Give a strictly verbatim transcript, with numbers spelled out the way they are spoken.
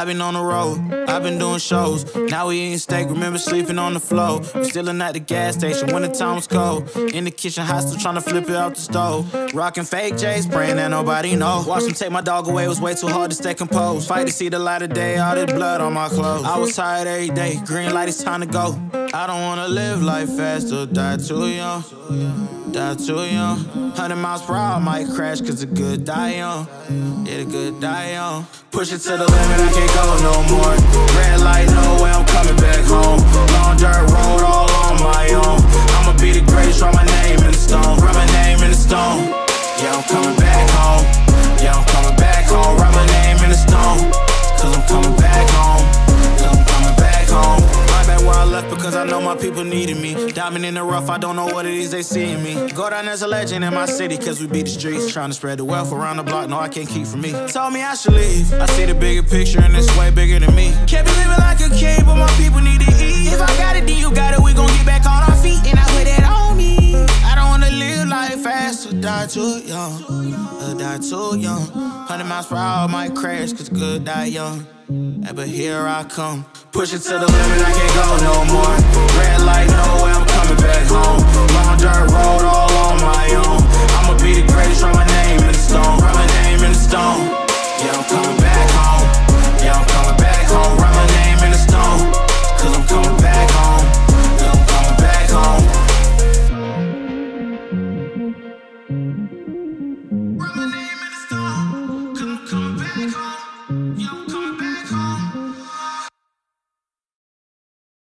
I've been on the road, I've been doing shows. Now we eating steak, remember sleeping on the floor. We stillin' at the gas station when the time was cold. In the kitchen, hot, still tryna flip it out the stove. Rockin' fake J's, praying that nobody know. Watch them take my dog away, it was way too hard to stay composed. Fight to see the light of day, all this blood on my clothes. I was tired every day, green light, it's time to go. I don't wanna live life fast or die too young. Die too young. Hundred miles per hour, might crash cause the good die young. Yeah, the good die young. Push it to the limit, I can't go no more. Red light, no way, I'm coming back home. Long dirt road, all on my own. I'ma be the greatest, write my name in the stone. Write my name in the stone. Yeah, I'm coming back home. Yeah, I'm coming back home. Write my name in the stone. Cause I'm coming back home. Cause I'm coming back home. Right back where I left because I know my people needed me. Diamond in the rough, I don't know what it is they see in me. Go down as a legend in my city cause we beat the streets. Trying to spread the wealth around the block, no I can't keep from me. Told me I should leave, I see the bigger picture and it's way bigger than me. Can't be living like a king, but my people need to eat. If I got it, then you got it, we gon' get back on our feet. And I put it on me. I don't wanna live life fast or die too young. Or die too young. Hundred miles per hour might crash cause good die young. Yeah, but here I come. Push it to the limit, I can't go no more.